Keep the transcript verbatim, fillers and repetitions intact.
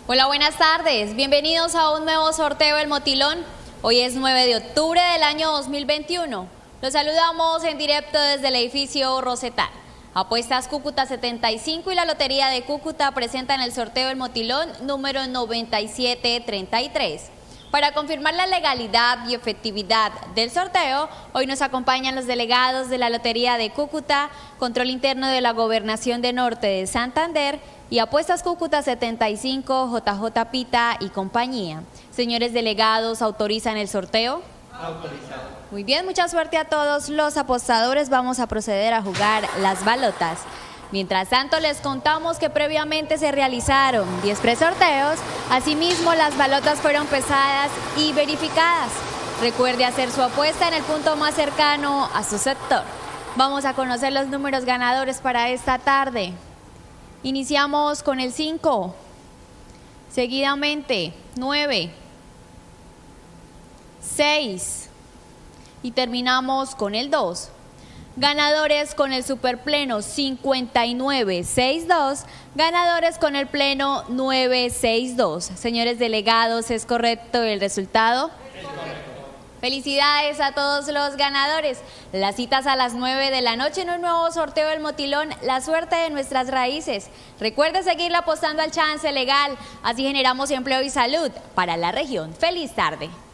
Hola, buenas tardes. Bienvenidos a un nuevo sorteo del Motilón. Hoy es nueve de octubre del año dos mil veintiuno. Los saludamos en directo desde el edificio Rosetal. Apuestas Cúcuta setenta y cinco y la Lotería de Cúcuta presentan el sorteo del Motilón número noventa y siete treinta y tres. Para confirmar la legalidad y efectividad del sorteo, hoy nos acompañan los delegados de la Lotería de Cúcuta, Control Interno de la Gobernación de Norte de Santander y Apuestas Cúcuta setenta y cinco, J J Pita y compañía. Señores delegados, ¿autorizan el sorteo? Autorizado. Muy bien, mucha suerte a todos los apostadores. Vamos a proceder a jugar las balotas. Mientras tanto, les contamos que previamente se realizaron diez presorteos. Asimismo, las balotas fueron pesadas y verificadas. Recuerde hacer su apuesta en el punto más cercano a su sector. Vamos a conocer los números ganadores para esta tarde. Iniciamos con el cinco, seguidamente nueve, seis y terminamos con el dos. Ganadores con el superpleno cincuenta y nueve sesenta y dos, ganadores con el pleno nueve sesenta y dos. Señores delegados, ¿es correcto el resultado? Es correcto. Felicidades a todos los ganadores. Las citas a las nueve de la noche en un nuevo sorteo del Motilón, la suerte de nuestras raíces. Recuerde seguirle apostando al chance legal, así generamos empleo y salud para la región. Feliz tarde.